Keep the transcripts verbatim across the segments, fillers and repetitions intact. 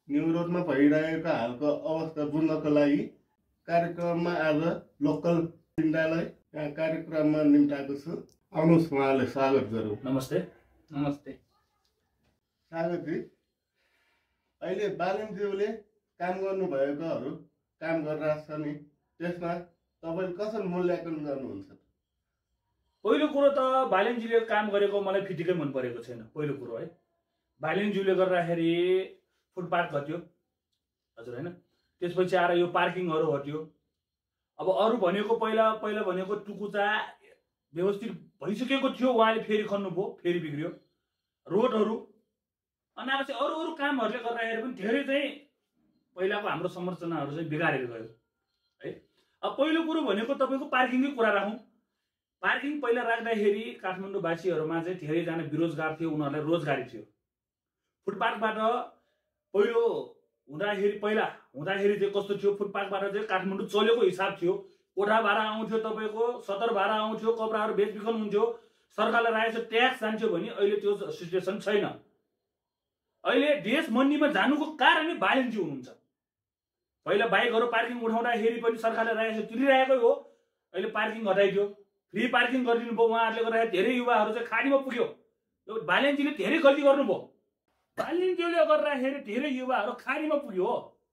न्युरोडमा भइरहेको हालको अवस्था बुझ्नको लागि कार्यक्रममा आज लोकल चिन्तालाई यहाँ कार्यक्रममा निम्ताएको छु। आउनुहोस् उहाँले स्वागत गरौँ। नमस्ते। नमस्ते स्वागतजी। अहिले बालनज्यूले काम गर्नुभएकोहरू काम गरिरहेको छ नि, त्यसमा तपाईँले कसरी मूल्याङ्कन गर्नुहुन्छ? पहिलो कुरो त बालेनज्यूले काम गरेको मलाई फिटिकै मन परेको छैन। पहिलो कुरो है, बालेनज्यूले गर्दाखेरि फुटपाथ हट्यो हजुर हैन, त्यसपछि आएर यो पार्किङहरू हट्यो। अब अरू भनेको पहिला पहिला भनेको टुकुचा व्यवस्थित भइसकेको थियो, उहाँले फेरि खन्नुभयो, फेरि बिग्रियो रोडहरू। अनावश्यक अरू अरू कामहरूले गर्दाखेरि पनि धेरै चाहिँ पहिलाको हाम्रो संरचनाहरू चाहिँ बिगारेर गयो है। अब पहिलो कुरो भनेको तपाईँको पार्किङकै कुरा राखौँ। पार्किङ पहिला राख्दाखेरि काठमाडौँवासीहरूमा चाहिँ धेरैजना बेरोजगार थियो, उनीहरूलाई रोजगारी थियो। फुटपाथबाट पहिलो हुँदाखेरि पहिला हुँदाखेरि चाहिँ कस्तो थियो, फुटपाथबाट चाहिँ काठमाडौँ चलेको हिसाब थियो। कोठा भाडा आउँथ्यो, तपाईँको सतर भाडा आउँथ्यो, कपडाहरू बेचबिखन हुन्थ्यो, सरकारले राखेको ट्याक्स जान्थ्यो भने अहिले त्यो सिचुएसन छैन। अहिले देश मन्डीमा जानुको कारणै बालेनज्यू हुनुहुन्छ। पहिला बाइकहरू पार्किङ उठाउँदाखेरि पनि सरकारले राखेको तिरिरहेकै हो, अहिले पार्किङ हटाइदियो, फ्री पार्किङ गरिदिनु भयो। उहाँहरूले गर्दाखेरि धेरै युवाहरू चाहिँ खाडीमा पुग्यो। बालेनज्यूले धेरै गल्ती गर्नुभयो। बालेनज्यूले गर्दाखेरि धेरै युवाहरू खाडीमा पुग्यो।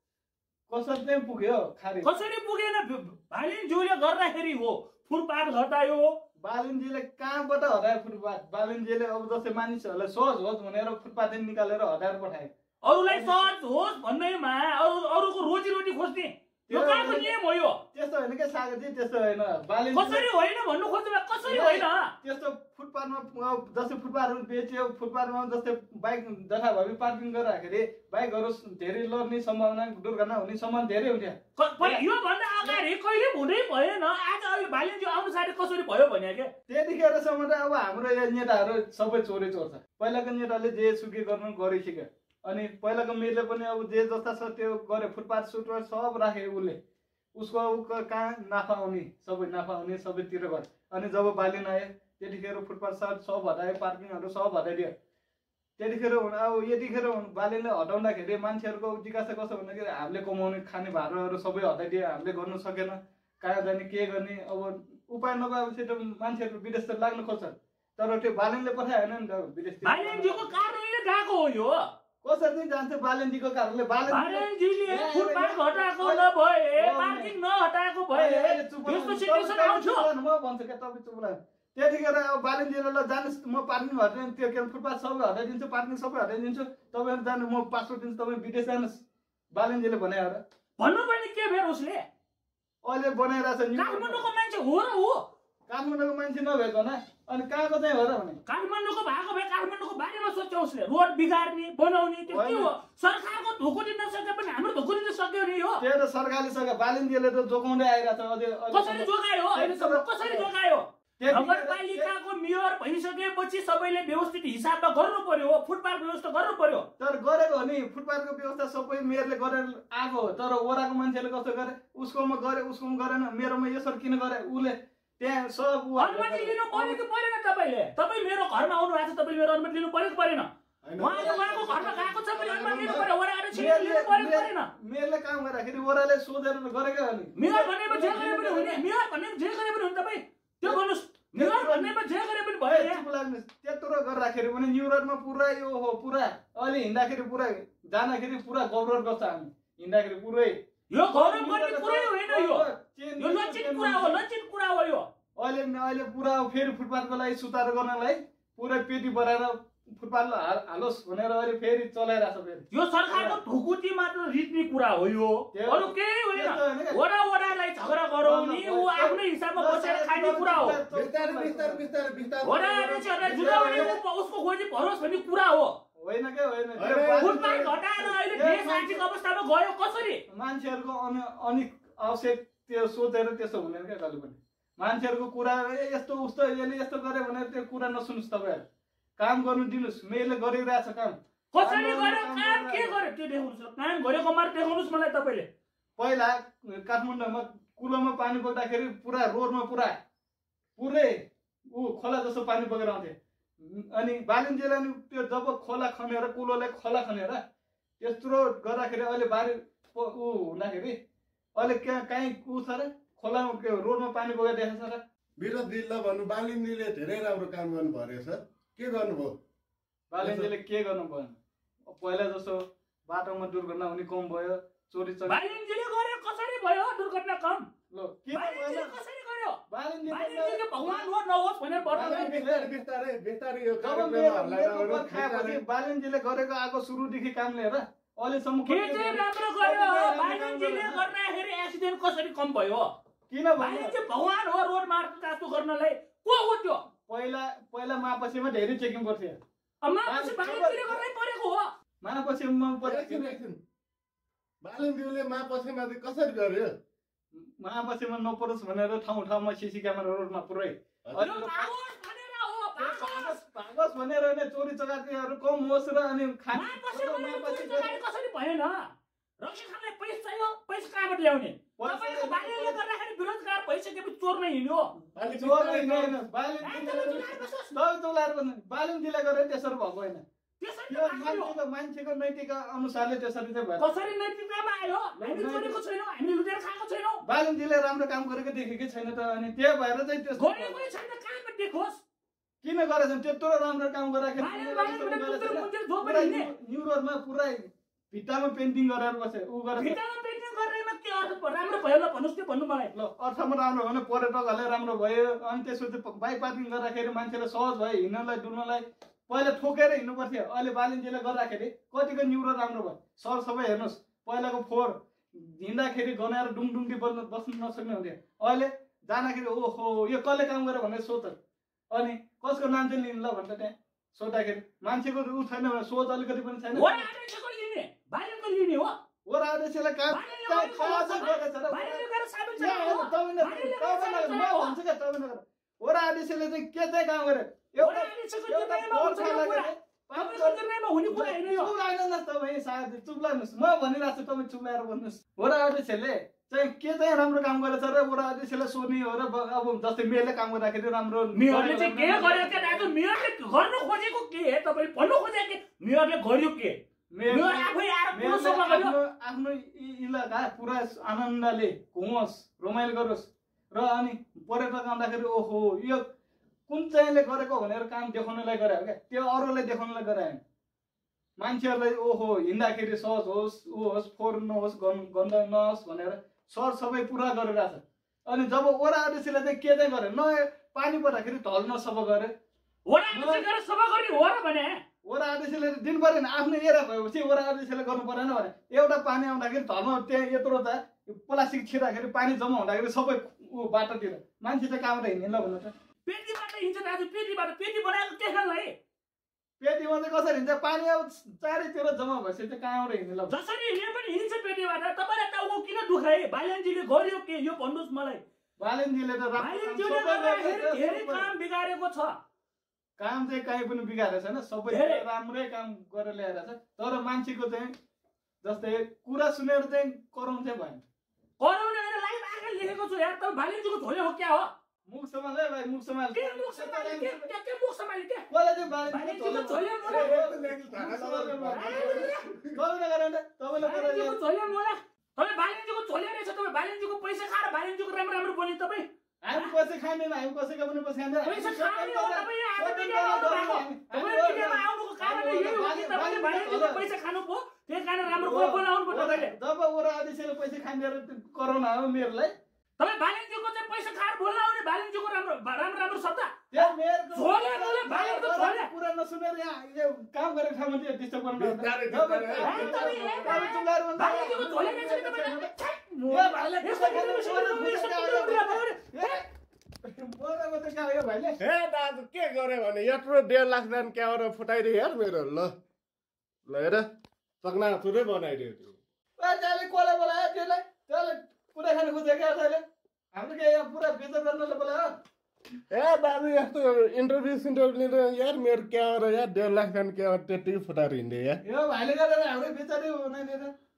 कसरी चाहिँ पुग्यो खाडी? कसरी पुगेन? बालेनज्यूले गर्दाखेरि हो। फुटपाथ हटायो बालनजीले कहाँबाट हटायो फुटपाथ? बालनजीले अब जस्तै मानिसहरूलाई सहज होस् भनेर फुटपाथ निकालेर हटाएर पठाए। अरूलाई सहज होस् भन्दैमा अरू अरूको रोजी रोटी खोज्ने यो कहाँको नियम हो? यो त्यस्तो होइन के सागरजी, त्यस्तो होइन। बालन कसरी होइन भन्नु खोज्नु, कसरी होइन त्यस्तो फुटपाथमा जस्तै फुटपाथहरू बेच्यो, फुटपाथमा जस्तै बाइक जथाभावी पार्किङ गर्दाखेरि बाइकहरू धेरै लड्ने सम्भावना, दुर्घटना हुने सम्भावना धेरै हुन्थ्यो। यो भन्दा अगाडि कहिले हुँदै भएन। आज अहिले बालेनज्यू आउनु साथै कसरी भयो भने के त्यतिखेरसम्म त अब हाम्रो यो नेताहरू सबै चोरै चोर छ। पहिलाको नेताले जे सुके गर्नु गरिसक्यो, अनि पहिलाको मेले पनि अब जे जस्ता छ त्यो गरे। फुटपाथ सुटपाथ सब राखे उसले, उसको कहाँ नाफा आउने, सबै नाफा आउने सबैतिर भयो। अनि जब बालेन आयो त्यतिखेर फुटपाथ सब सब हटायो, पार्किङहरू सब हटाइदियो। त्यतिखेर अब यतिखेर बालेनले हटाउँदाखेरि मान्छेहरूको जिज्ञासा कस्तो भन्दाखेरि हामीले कमाउने खाने भाडाहरू सबै हटाइदियो, हामीले गर्नु सकेन, कहाँ जाने के गर्ने। अब उपाय नपाएपछि त मान्छेहरू विदेशतिर लाग्न खोज्छ। तर त्यो बालेनले पठायो होइन नि त विदेश। बालेनज्यूको कारणले गएको हो यो। कसरी चाहिँ जान्छ बालनजीको कारणले? बालेनज्यूले फुटपाथ हटाएको नभए, पार्किङ नहटाएको भए यस्तो सिचुएसन आउँथ्यो। म भन्छु क्या, तपाईँ चुप लाग्नु। त्यतिखेर अब बालनजीले ल जानुहोस्, म पार्किङ हटाइदिन्छु, त्यो के फुटपाथ सबै हटाइदिन्छु, पार्किङ सबै हटाइदिन्छु, तपाईँहरू जानु, म पासपोर्ट दिन्छु, तपाईँ विदेश जानुहोस्। बालनजीले भने हो र? भन्नुपर्ने के फेर उसले? अहिले बनाइरहेछ नि। काठमाडौँको मान्छे हो र हो? काठमाडौँको मान्छे नभएको न, अनि कहाँको चाहिँ हो र भने? काठमाडौँको भएको भए काठमाडौँको बारेमा सोध्छ उसले। रोड बिगार्ने बनाउने त्यो के हो? सरकारको धोको दिन नसके पनि हाम्रो धोको दिन सक्यो नि हो। त्यो त सरकारले सक्यो, बालनजीले त जोगाउँदै आइरहेछ। अझै कसरी जोगायो? अहिलेसम्म कसरी जोगायो? नगरपालिकाको मेयर भइसकेपछि सबैले व्यवस्थित हिसाबमा गर्नु पर्यो, फुटपाथ व्यवस्था गर्नु पर्यो। तर गरेको हो नि, फुटपाथको व्यवस्था सबै मेयरले गरेर आएको हो। तर वडाको मान्छेले कस्तो गरे, उसकोमा गरे, उसकोमा गरेन, मेरोमा यसरी किन गरे? उसले त्यहाँ सब अनुमति लिनु पर्यो कि परेन? तपाईँले तपाईँ मेरो घरमा आउनु भएको छ, तपाईँले मेरो अनुमति लिनु पर्यो कि परेन? उहाँले उहाँको घरमा गएको छ भने अनुमति लिनु पर्यो, वडा आएर छिटो लिनु पर्यो कि परेन? मेयरले काम गर्दाखेरि वडाले सोधेर गरेकै हो नि। मेयर भन्नेमा जे गरे पनि हुने, मेयर भन्नेमा जे गरे पनि हुन्छ। तपाईँ त्यो भन्नुहोस्, मेयर भन्नेमा जे गरे पनि भयो। चुप लाग्नुहोस्। त्यत्रो गर्दाखेरि पनि न्यु रोडमा पुरा यो हो, पुरा अहिले हिँड्दाखेरि पुरा जाँदाखेरि पुरा गौरव गर्छ हामी हिँड्दाखेरि पुरै। यो गौरव गर्ने कुरै होइन, यो यो लक्षित कुरा हो, लक्षित कुरा हो यो। अहिले अहिले पुरा फेरि फुटपाथको लागि सुधार गर्नलाई पुरै पेटी बनाएर फुटपाथ हालोस् भनेर अहिले फेरि चलाइरहेछ। फेरि यो सरकारको ढुकुटी मात्र रित्ने कुरा हो यो, अरू केही होइन। वडा वडालाई झगडा गराउने, ऊ आफ्नै हिसाबमा बसेर खाने कुरा हो। वडाहरूले जुटाउने उसको गोजी भरोस् भन्ने कुरा हो, होइन के होइन। फुटपाथ हटाएर अहिले देश आर्थिक अवस्थामा गयो कसरी? मान्छेहरूको अनि आवश्यक त्यो सोचेर त्यस्तो हुँदैन क्या कहिले पनि। मान्छेहरूको कुरा यस्तो उस्तो यसले यस्तो गरे भनेर त्यो कुरा नसुन्नुहोस्। तपाईँहरू काम गर्नु दिनुहोस्। मेयरले गरिरहेछ काम। कसरी गर्यो काम, के गर्यो त्यो देखाउनुहोस्। काम गरेको मात्र देखाउनुहोस् मलाई तपाईँले। पहिला काठमाडौँमा कुलोमा पानी बग्दाखेरि पुरा रोडमा पुरा पुरै ऊ खोला जस्तो पानी बगेर आउँथ्यो। अनि बालनजीले त्यो जब खोला खनेर कुलोलाई खोला खनेर त्यत्रो गर्दाखेरि अहिले बारी ऊ हुँदाखेरि अहिले कहाँ कहीँ ऊ छ र खोलामा के रोडमा पानी बगेर देखाएको छ र विरोधीलाई भन्नु बालिन्दीले धेरै राम्रो काम गर्नु भएछ के गर्नुभयो बालिन्दीले के गर्नु भएन पहिला जस्तो बाटोमा दुर्घटना हुने कम भयो चोरी चोरी बालिन्दीले गरे कसरी भयो दुर्घटना कम ल के बालिन्दीले कसरी गर्यो बालिन्दीले बालिन्दीले भगवान हो नहोस् भनेर भन्नु बिस्तारै बिस्तारै बिस्तारै यो जब मेरो मेरो घर खाएपछि बालिन्दीले गरेको आएको सुरुदेखि काम लिएर अहिलेसम्म के चाहिँ राम्रो गर्यो बालिन्दीले गर्दाखेरि एक्सिडेन्ट कसरी कम भयो किन भन्नु बालिन्दीले भगवान हो रोड मार्ग तातो गर्नलाई को हो त्यो पहिला पहिला मापसीमा धेरै चेकिङ गर्थ्यो मापसी बालिन्दीले गर्नै परेको हो मापसीमा एकछिन एकछिन बालिन्दीले मापसीमा चाहिँ कसरी गर्यो मापसीमा नपरोस् भनेर ठाउँ ठाउँमा सिसी क्यामेरा रोडमा पुरै यो भागोस् भनेर हो भागोस् भागोस् भनेर नै चोरी चकारीहरू कम होस् र अनि मापसी कसरी भएन रक्सी खानलाई पैसा चाहियो पैसा कहाँबाट ल्याउने तपाईको बालिन्दीले गर्दाखेरि बेरोजगार भइसकेपछि चोर नै हिँड्यो चोर नै होइन बालिन्दीले बालिन्दीले गरेर त्यसरी भएको होइन त्यो मान्छेको मान्छेको नैतिक अनुसारले त्यसरी चाहिँ भयो कसरी नैतिकतामा आयो हामी चोरेको छैनौँ हामी लुटेर खाएको छैनौँ बालिन्दीले राम्रो काम गरेको देखेकै छैन त अनि त्यही भएर चाहिँ त्यस्तो गरेकै छैन कहाँबाट देखोस् किन गरेछन् त्यत्रो राम्रो काम गर्दाखेरि न्युरोडमा पुरै भित्तामा पेन्टिङ गरेर बसे ऊ गरेर भित्तामा पेन्टिङ गरेरमा के अर्थ राम्रो भयो ल भन्नुहोस् त्यो भन्नु मलाई ल अर्थमा राम्रो भने पर्यटकहरूलाई राम्रो भयो अनि त्यसपछि बाइक पार्किङ गर्दाखेरि मान्छेलाई सहज भयो हिँड्नलाई डुल्नलाई पहिला ठोकेर हिँड्नु पर्थ्यो अहिले बालिन्दीले गर्दाखेरि कतिको न्युरो राम्रो भयो सर सबै हेर्नुहोस् पहिलाको फोहोर हिँड्दाखेरि गनाएर डुङडुङ्गी बस्नु बस्नु नसक्ने हुन्थ्यो अहिले जाँदाखेरि ओहो यो कसले काम गर्यो भनेर सोध अनि कसको नाम चाहिँ लिनु ल भनेर त्यहाँ सोद्धाखेरि मान्छेको ऊ छैन भने सोच अलिकति पनि छैन ओरा आदेशले काम ओरा आदेशले चाहिँ के चाहिँ काम गर्यो एउटा चुप्लाइनुहोस् म भनिरहेको छु तपाईँ चुप्लाएर भन्नुहोस् ओरा आदेशले चाहिँ के चाहिँ राम्रो काम गरेछ र ओरा आदेशले सोध्ने हो र अब जस्तै मेयरले काम गर्दाखेरि राम्रो मेयरले चाहिँ के गर्यो के दाजु मेयरले गर्नु खोजेको के तपाईँ भन्नु खोजेको के मेयरले गर्यो के आफ्नो इलाका पुरा आनन्दले घुमोस् रमाइलो गरोस् र अनि पर्यटक आउँदाखेरि ओहो यो कुन चाहिँले गरेको भनेर काम देखाउनलाई गरे हो क्या त्यो अरूलाई देखाउनलाई गराएन मान्छेहरूलाई ओहो हिँड्दाखेरि सहज होस् ऊ होस् फोहोर नहोस् गन्ध नहोस् भनेर सर सबै पुरा गरिरहेछ अनि जब ओरा आदेशले चाहिँ के चाहिँ गरे न पानी पर्दाखेरि ढल्न सफा गरे ओरा आदेशले दिनभरि आफ्नो एरिया भएपछि ओरा आदेशले गर्नु परेन भने एउटा पानी आउँदाखेरि धर्म त्यहाँ यत्रो त प्लास्टिक छिर्दाखेरि पानी जम्मा हुँदाखेरि सबै ऊ बाटोतिर मान्छे चाहिँ कहाँबाट हिँड्ने ल भन्नु त पेटीबाट हिँड्छ दाजु पेटीबाट पेटी बनाएको के खानलाई पेटीमा चाहिँ कसरी हिँड्छ पानी अब चारैतिर जम्मा भएपछि चाहिँ कहाँबाट हिँड्ने ल जसरी हिँडे पनि हिँड्छ पेटीबाट तपाईँलाई टाउको किन दुखाए बालिन्दीले गर्यो के यो भन्नुहोस् मलाई बालिन्दीले त धेरै काम बिगारेको छ काम चाहिँ कहीँ पनि बिगारेको छैन सबै राम्रै काम गरेर ल्याएर छ तर मान्छेको चाहिँ जस्तै कुरा सुनेर चाहिँ कराउनु चाहिँ भएन कराउने होइन लाइभ आएर लेखेको छु यार तपाईँ बालिन्दीको झोले हो क्या हो मुख सम्हाल है भाइ मुख सम्हाल के मुख सम्हाल के के मुख सम्हाल के कसले चाहिँ बालिन्दीको झोले मोला कहिले गरेन तपाईले बालिन्दीको झोले मोला तपाईँ बालिन्दीको झोले रहेछ तपाईँ बालिन्दीको पैसा खाएर बालिन्दीको राम्रो राम्रो बोल्ने तपाईँ हामी कसै खाँदैन हामी कसैको पनि पैसा खाँदैन पैसा खाने हो तपाईँ आज भिडियोमा आउनु भएको तपाईँ भिडियोमा आउनुको कारण यही हो कि तपाईँले बालिन्दीको पैसा खानु पो त्यही कारण राम्रो कुरा बोलाउनु पर्छ तपाईँले जब ओरा आदेशले पैसा खानेर कराउन आयो मेयरलाई तपाईँ बालिन्दीको चाहिँ पैसा खाएर बोल्न आउने बालिन्दीको राम्रो राम्रो राम्रो शब्द त्यो मेयरको झोले बोले बालिन्दीको झोले कुरा नसुनेर यहाँ यो काम गरेको ठाउँमा चाहिँ डिस्टर्ब गर्नु बालिन्दीको झोले रहेछ नि तपाईँले हे दाजु के गरे भने यत्रो डेढ लाख दान क्याएर फुटाइदियो यार मेरो ल ल हेर सक्ना थुरै बनाइदियो त्यो त्यसले कसले बोलायो त्यसलाई त्यसले पुरा खानु खोजेको क्या त्यसले हाम्रो के यहाँ पुरा बेचर गर्नले बोलायो ए दाजु यस्तो इन्टरभ्यू सिन्टरभ्यू लिएर यार मेरो क्याएर यार डेढ लाख दान क्याएर त्यति फुटाएर हिँड्यो यार यो भाइले गरेर हाम्रो बेचारी हुँदैन